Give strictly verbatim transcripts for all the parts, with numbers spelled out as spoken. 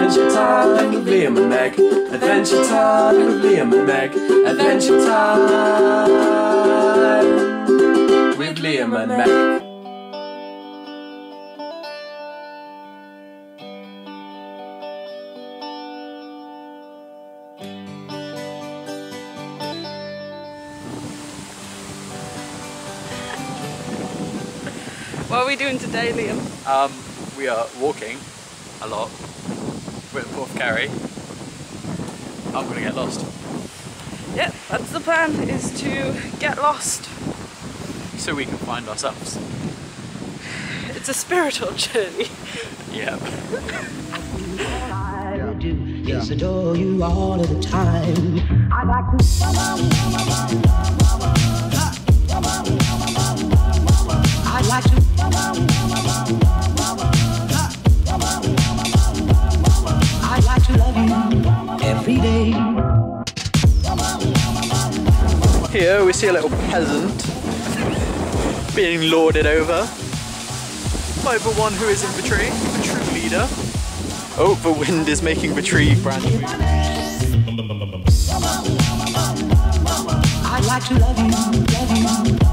Adventure time with Liam and Meg. Adventure time with Liam and Meg. Adventure time with Liam and Meg. What are we doing today, Liam? Um, we are walking a lot with Porth Carry. I'm gonna get lost. Yep, that's the plan, is to get lost. So we can find ourselves. It's a spiritual journey. Yeah. I do is adore you all of the time. I like to. I like to. I like to love you every day. Here we see a little peasant being lorded over by the one who is in the tree, the true leader. Oh, the wind is making the tree brand new. I like to love you, love you.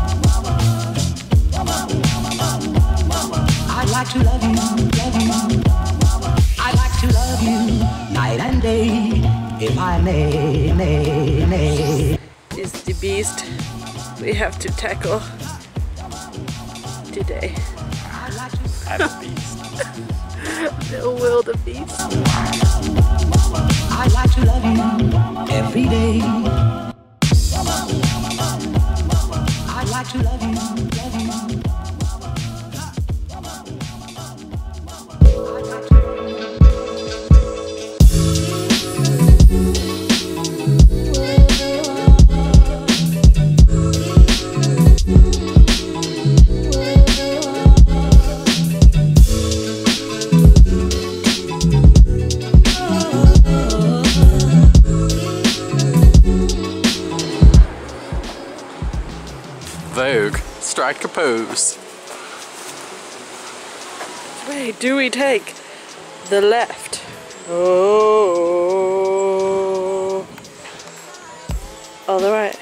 I like to love you, love you. I like to love you night and day, if I may, may, may. Is the beast we have to tackle today. I'm a beast. Little wildebeest. I like to love you every day. I like to love you, love you. Vogue, strike a pose. Wait, do we take the left? Oh. Oh, the right.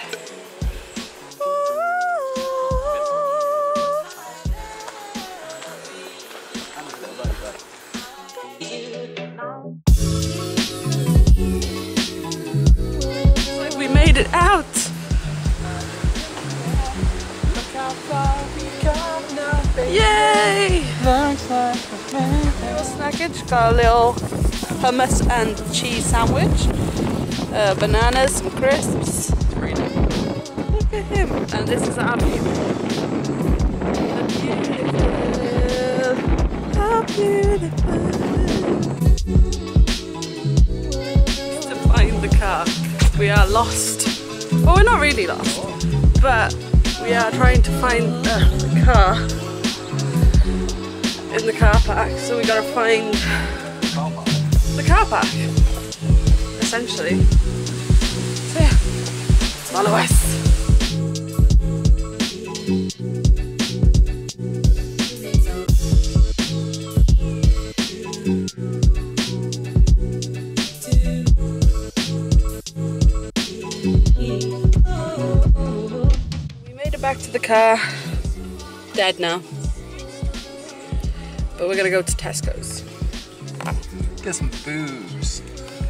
It's like we made it out. Yay! Little snackage, got a little hummus and cheese sandwich, uh, bananas, some crisps. Look at him, and this is our view. How beautiful, how beautiful. To find the car, we are lost. Well, we're not really lost, but we are trying to find uh, the car in the car park, so we gotta find the car park, essentially. So yeah, follow us. We made it back to the car, dead now. But we're gonna go to Tesco's. Get some booze.